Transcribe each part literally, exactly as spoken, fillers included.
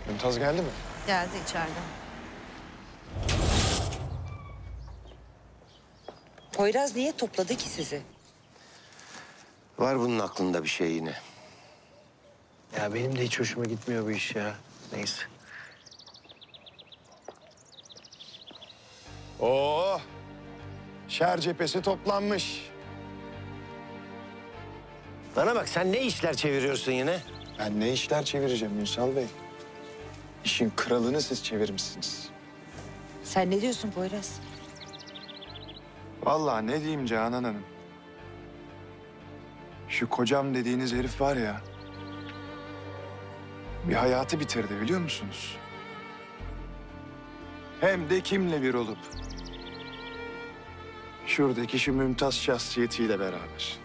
Mümtaz geldi mi? Geldi içeride. Poyraz niye topladı ki sizi? Var bunun aklında bir şey yine. Ya benim de hiç hoşuma gitmiyor bu iş ya. Neyse. Oo, şer cephesi toplanmış. Bana bak, sen ne işler çeviriyorsun yine? Ben ne işler çevireceğim Ünsal Bey? İşin kralını siz çevirmişsiniz. Sen ne diyorsun Poyraz? Vallahi ne diyeyim Canan Hanım. Şu kocam dediğiniz herif var ya... bir hayatı bitirdi biliyor musunuz? Hem de kimle bir olup. Şuradaki şu mümtaz şahsiyetiyle beraber.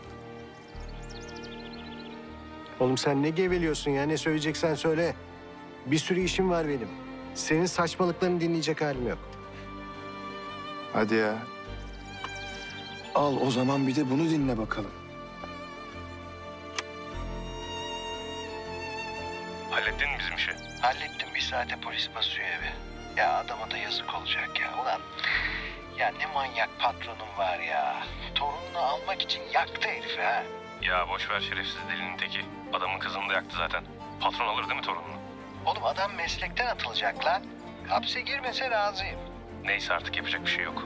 Oğlum sen ne geveliyorsun ya? Ne söyleyeceksen söyle. Bir sürü işim var benim. Senin saçmalıklarını dinleyecek halim yok. Hadi ya. Al o zaman bir de bunu dinle bakalım. Hallettin mi bizim işi? Hallettim. Bir saate polis basıyor eve. Ya adama da yazık olacak ya. Ulan ya ne manyak patronum var ya. Torununu almak için yaktı herifi ha. Ya boş ver şerefsiz delinin teki. Adamın kızını da yaktı zaten. Patron alır değil mi torununu? Oğlum adam meslekten atılacak lan. Hapse girmese razıyım. Neyse artık yapacak bir şey yok.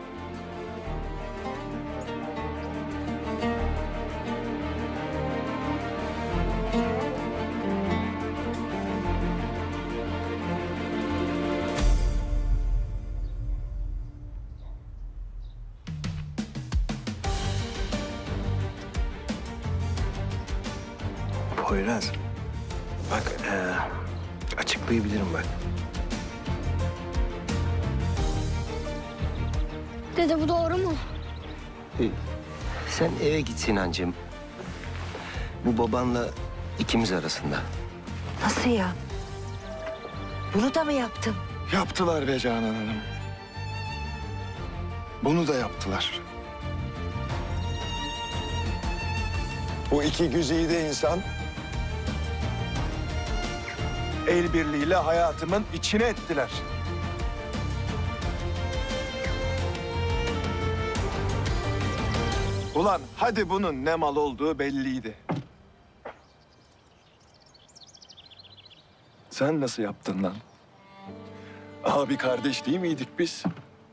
Poyraz. Bak ee, açıklayabilirim bak. Dede bu doğru mu? Ee, Sen eve git Sinancığım. Bu babanla ikimiz arasında. Nasıl ya? Bunu da mı yaptın? Yaptılar be Canan Hanım. Bunu da yaptılar. Bu iki güzide insan... el birliğiyle hayatımın içine ettiler. Ulan hadi bunun ne mal olduğu belliydi. Sen nasıl yaptın lan? Abi kardeş değil miydik biz?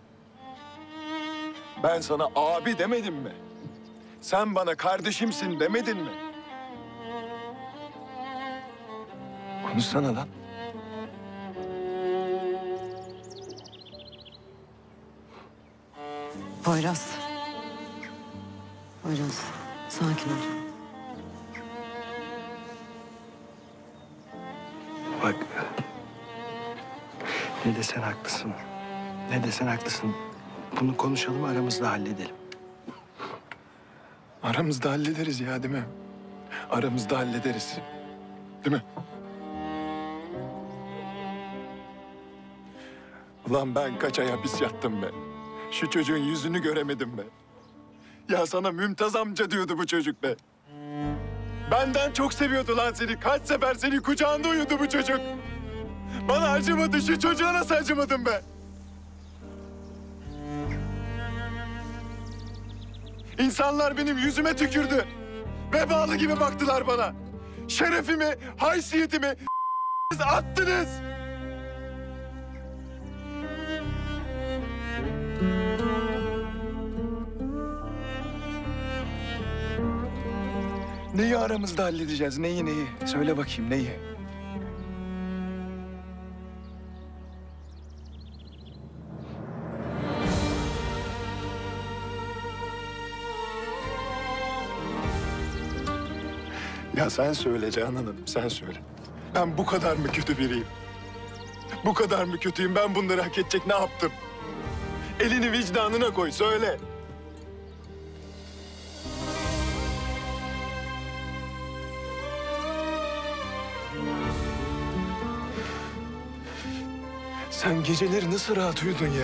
Ben sana abi demedim mi? Sen bana kardeşimsin demedin mi? Konuşsana lan. Poyraz. Poyraz, sakin ol. Bak. Ne desen haklısın. Ne desen haklısın. Bunu konuşalım, aramızda halledelim. Aramızda hallederiz ya değil mi? Aramızda hallederiz. Değil mi? Ulan ben kaç ay hapis yattım be. Şu çocuğun yüzünü göremedim be. Ya sana Mümtaz amca diyordu bu çocuk be. Benden çok seviyordu lan seni. Kaç sefer senin kucağında uyudu bu çocuk. Bana acımadı, şu çocuğa nasıl acımadın be? İnsanlar benim yüzüme tükürdü. Vebalı gibi baktılar bana. Şerefimi, haysiyetimi attınız. Neyi aramızda halledeceğiz? Neyi neyi? Söyle bakayım neyi? Ya sen söyle Canan Hanım, sen söyle. Ben bu kadar mı kötü biriyim? Bu kadar mı kötüyüm? Ben bunları hak edecek ne yaptım? Elini vicdanına koy, söyle. Sen geceleri nasıl rahat uyudun ya?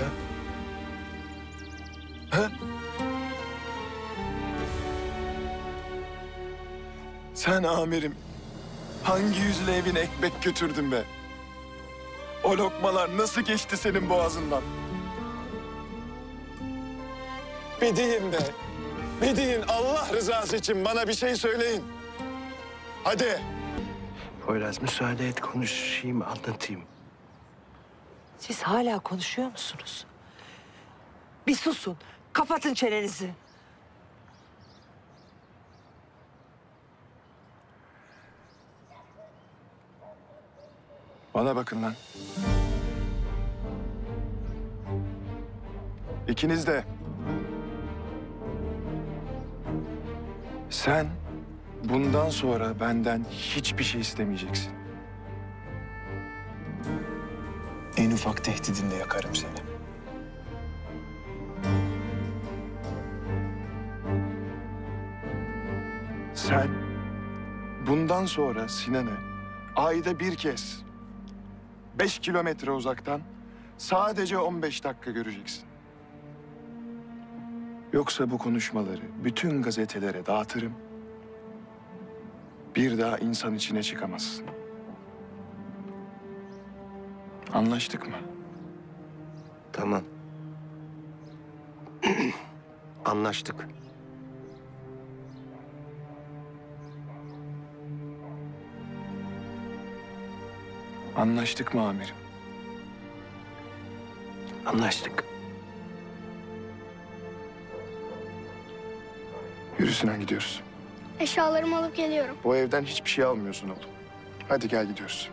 Ha? Sen amirim hangi yüzle evine ekmek götürdün be? O lokmalar nasıl geçti senin boğazından? Bir deyin be. Bir deyin, Allah rızası için bana bir şey söyleyin. Hadi. Poyraz müsaade et konuşayım anlatayım. Siz hala konuşuyor musunuz? Bir susun. Kapatın çenenizi. Bana bakın lan. İkiniz de. Sen bundan sonra benden hiçbir şey istemeyeceksin. En ufak tehdidinde yakarım seni. Sen bundan sonra Sinan'ı ayda bir kez beş kilometre uzaktan sadece on beş dakika göreceksin. Yoksa bu konuşmaları bütün gazetelere dağıtırım. Bir daha insan içine çıkamazsın. Anlaştık mı? Tamam. Anlaştık. Anlaştık mı amirim? Anlaştık. Yürü Sinan, gidiyoruz. Eşyalarımı alıp geliyorum. Bu evden hiçbir şey almıyorsun oğlum. Hadi gel, gidiyoruz.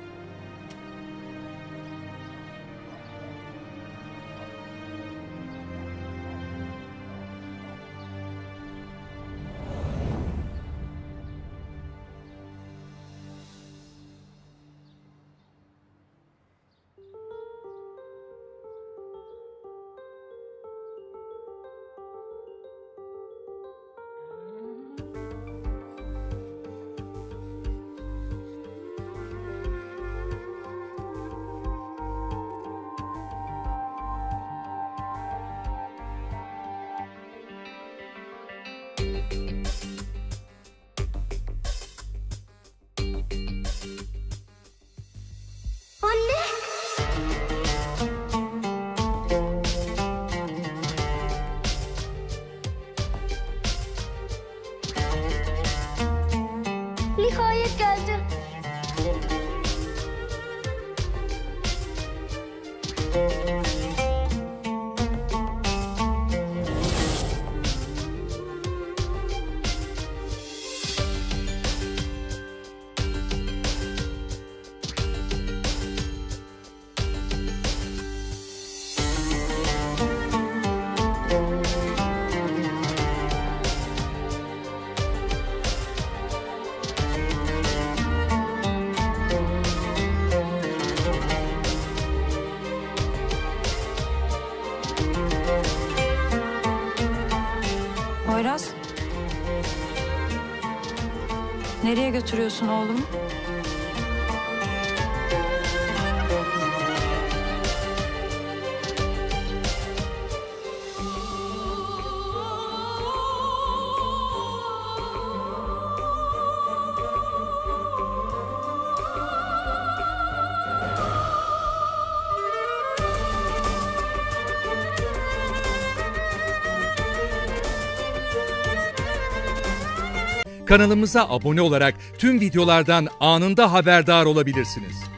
Nihayet geldi. Poyraz. Nereye götürüyorsun oğlumu? Kanalımıza abone olarak tüm videolardan anında haberdar olabilirsiniz.